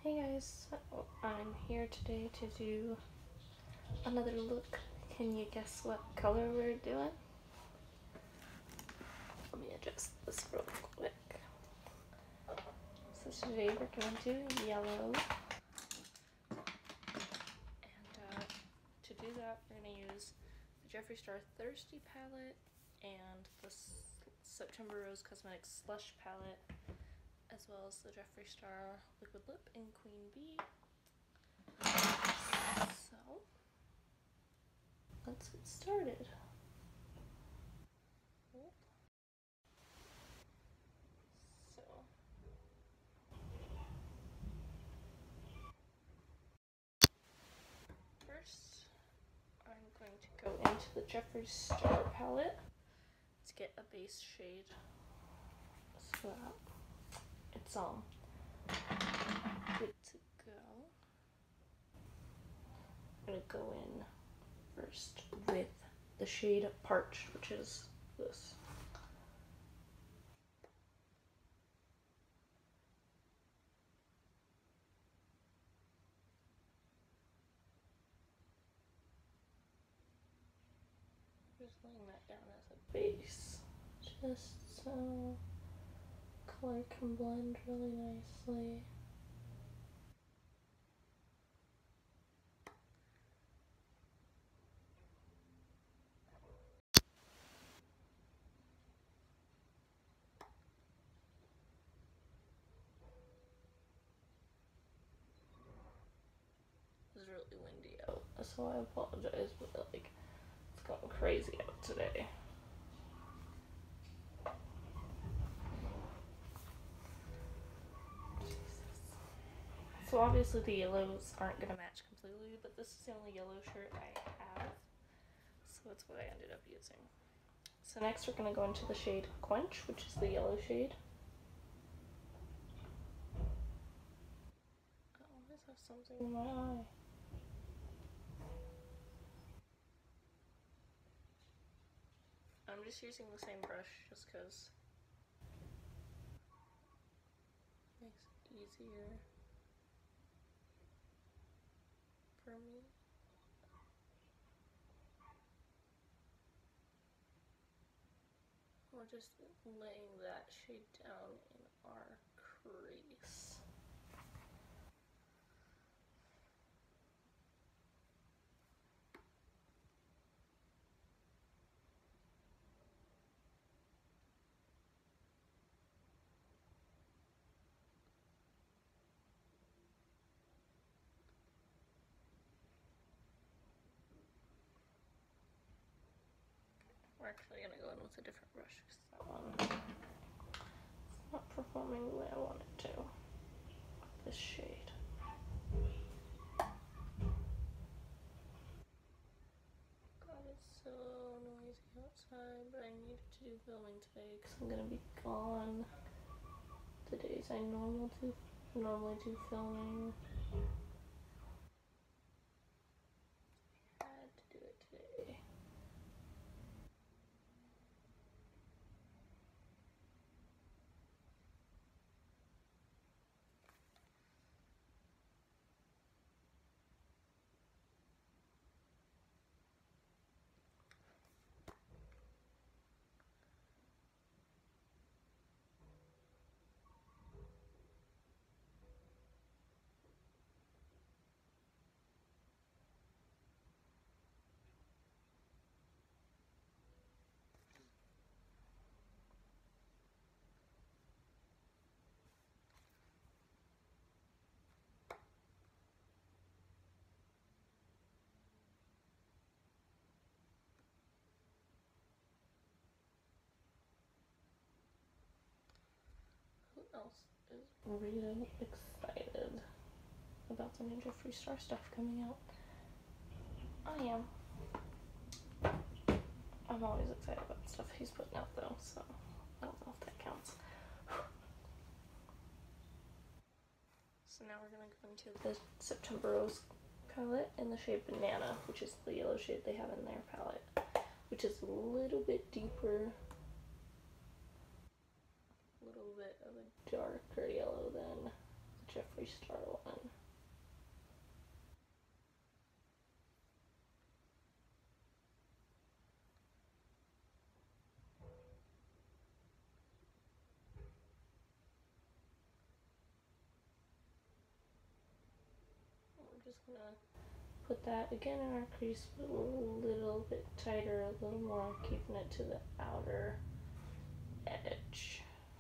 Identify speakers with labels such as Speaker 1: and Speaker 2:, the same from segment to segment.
Speaker 1: Hey guys, so I'm here today to do another look. Can you guess what color we're doing? Let me adjust this real quick. So today we're going to do yellow. And to do that, we're going to use the Jeffree Star Thirsty palette and the September Rose Cosmetics Slush palette, as well as the Jeffree Star Liquid Lip in Queen Bee. So let's get started. First, I'm going to go into the Jeffree Star palette to get a base shade so that it's all good to go. I'm going to go in first with the shade Parched, which is this. Just laying that down as a base, just so color can blend really nicely. It's really windy out, so I apologize, but like it's going crazy out today. So obviously the yellows aren't going to match completely, but this is the only yellow shirt I have, so that's what I ended up using. So next we're going to go into the shade Quench, which is the yellow shade. I always have something in my eye. I'm just using the same brush just because it makes it easier for me. We're just laying that shade down in our crease. We're actually going to go in with a different brush because that one is not performing the way I want it to. This shade. God, it's so noisy outside, but I needed to do filming today because I'm going to be gone the days I normally do filming. I had to do it today. Who else is really excited about the new Jeffree Star stuff coming out? I am. I'm always excited about stuff he's putting out though, so I don't know if that counts. So now we're going to go into the September Rose palette in the shade Banana, which is the yellow shade they have in their palette, which is a little bit deeper, a little bit of a darker yellow than the Jeffree Star one. just gonna put that again in our crease, but a little bit tighter, a little more, keeping it to the outer edge.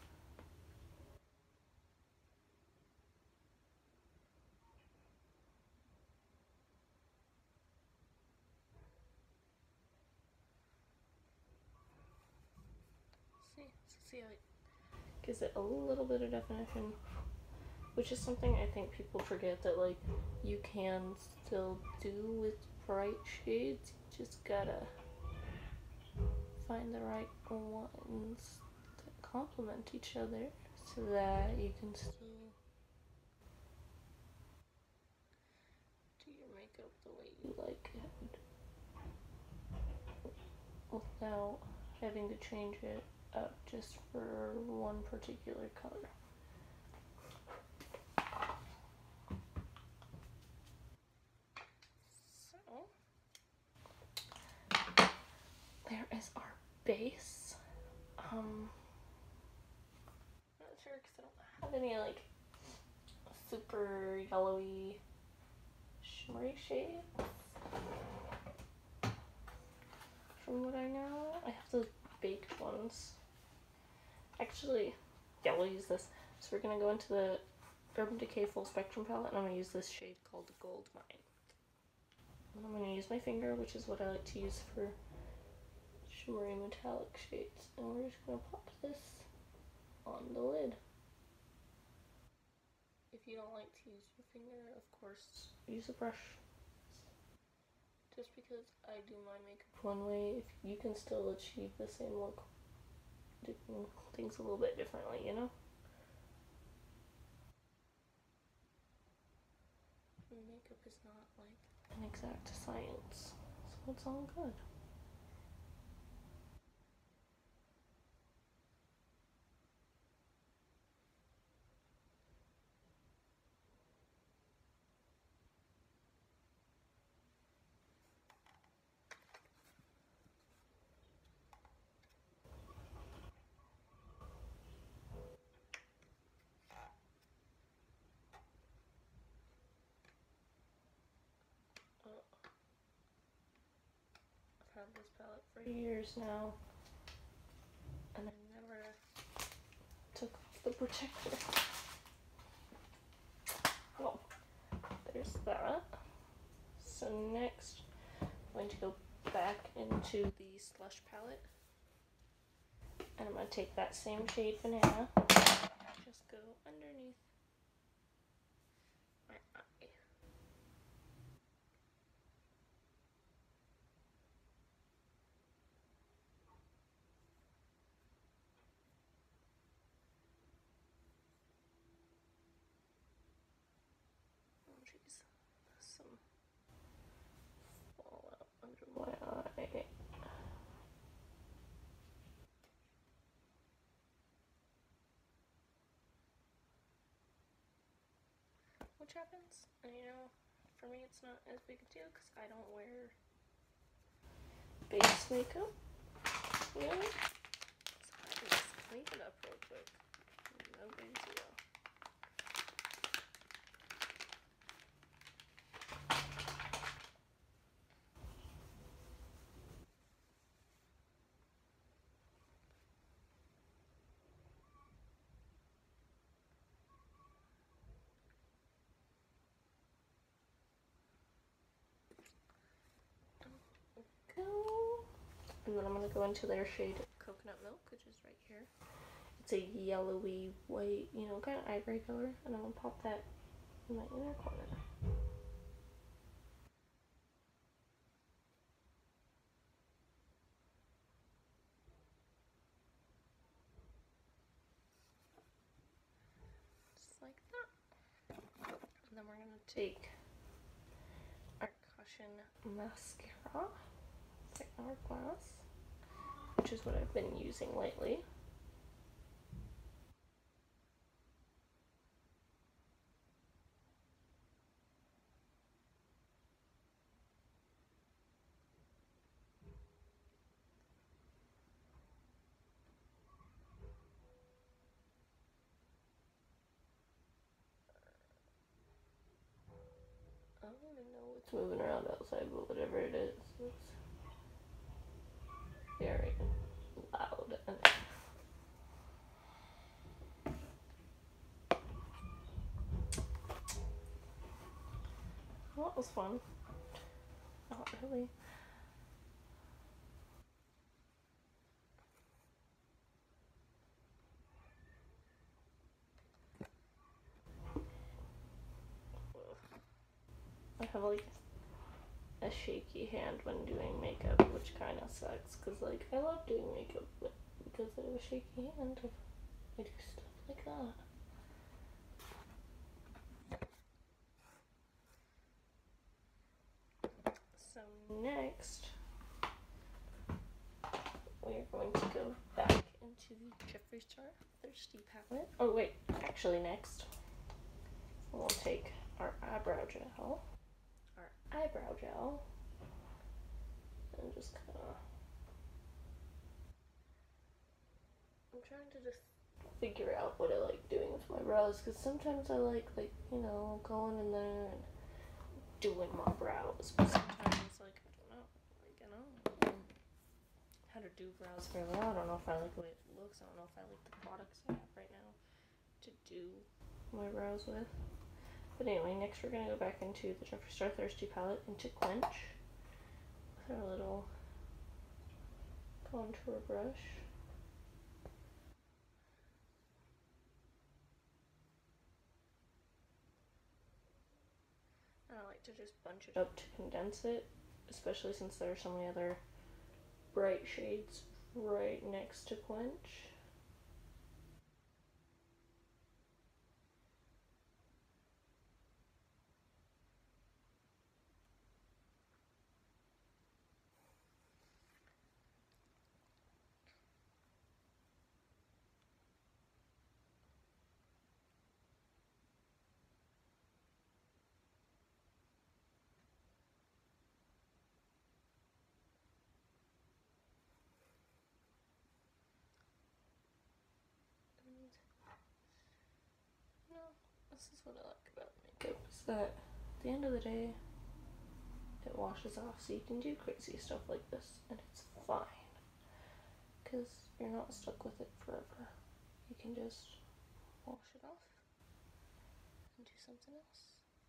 Speaker 1: See how it gives it a little bit of definition, which is something I think people forget, that like you can still do with bright shades. You just gotta find the right ones that complement each other so that you can still do your makeup the way you like it without having to change it up just for one particular color. So there is our base. I'm not sure because I don't have any like super yellowy shimmery shades. From what I know, I have those baked ones. Actually, yeah, we'll use this. So we're gonna go into the Urban Decay Full Spectrum palette, and I'm gonna use this shade called Gold Mine. And I'm gonna use my finger, which is what I like to use for shimmery metallic shades. And we're just gonna pop this on the lid. If you don't like to use your finger, of course, use a brush. Just because I do my makeup one way, if you can still achieve the same look, doing things a little bit differently, you know? Makeup is not like an exact science, so it's all good. I've had this palette for years now, and I never took off the protector. Oh, there's that. So next, I'm going to go back into the Slush palette, and I'm going to take that same shade Banana, just go underneath my eye. Oh jeez, some fallout under my eye. Which happens, and you know, for me it's not as big a deal because I don't wear base makeup, really. So I can just clean it up real quick. No big deal. Go. And then I'm going to go into their shade Coconut Milk, which is right here. It's a yellowy white, you know, kind of ivory color, and I'm going to pop that in my inner corner. Just like that. And then we're going to take our Caution mascara, it's like Hourglass, which is what I've been using lately. don't even know what's moving around outside, but whatever it is, it's very loud. And well, that was fun. Not really. I have like a shaky hand when doing makeup, which kind of sucks, because like I love doing makeup, but because I have a shaky hand, I do stuff like that. So next, we're going to go back into the Jeffree Star Thirsty palette. Oh wait, actually next, we'll take our eyebrow gel, and just kind of, I'm trying to just figure out what I like doing with my brows, because sometimes I like, you know, going in there and doing my brows, but sometimes, like, I don't know, like, I don't know how to do brows very well. I don't know if I like the way it looks. I don't know if I like the products I have right now to do my brows with. But anyway, next we're going to go back into the Jeffree Star Thirsty palette into Quench with our little contour brush. And I like to just bunch it up to condense it, especially since there are so many other bright shades right next to Quench. No, this is what I like about makeup, is that at the end of the day, it washes off, so you can do crazy stuff like this, and it's fine, because you're not stuck with it forever. You can just wash it off and do something else.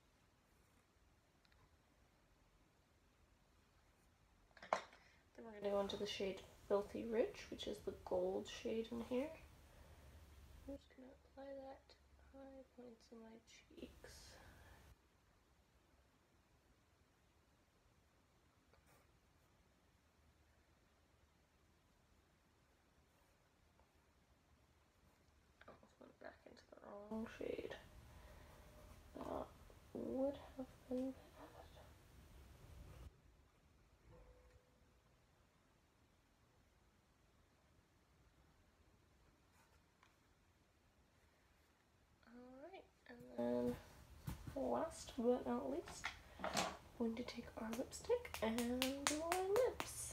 Speaker 1: Then we're going to go into the shade Filthy Rich, which is the gold shade in here. I'm just going to apply that to high points of my cheeks. I almost went back into the wrong shade. That would have been bad. Alright, and then last but not least, I'm going to take our lipstick and do our lips.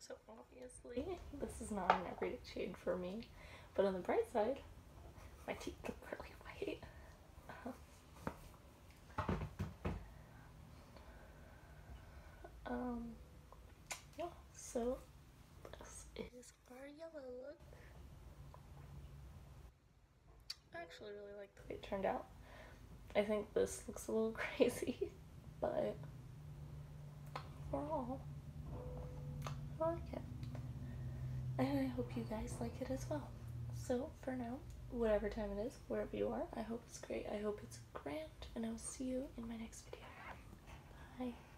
Speaker 1: So obviously, this is not an everyday shade for me. But on the bright side, my teeth look really white. Yeah, so this is our yellow look. I actually really like the way it turned out. I think this looks a little crazy, but overall, I like it. And I hope you guys like it as well. So for now, whatever time it is, wherever you are, I hope it's great. I hope it's grand, and I will see you in my next video. Bye.